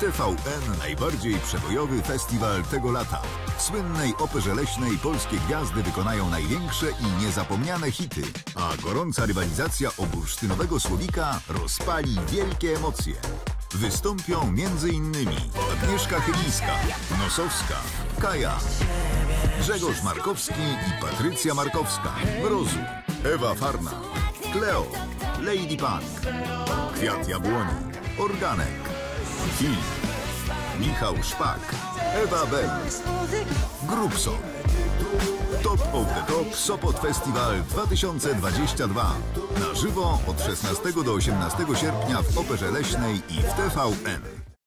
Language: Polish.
TVN najbardziej przebojowy festiwal tego lata. W słynnej Operze Leśnej polskie gwiazdy wykonają największe i niezapomniane hity, a gorąca rywalizacja o bursztynowego słowika rozpali wielkie emocje. Wystąpią m.in. Agnieszka Chylińska, Nosowska, Kaja, Grzegorz Markowski i Patrycja Markowska, Mrozu, Ewa Farna, Kleo, Lady Punk, Kwiat Jabłoni, Organek, Film, Michał Szpak, Ewa Bell, Grubson. Top of the Top Sopot Festival 2022. Na żywo od 16 do 18 sierpnia w Operze Leśnej i w TVN.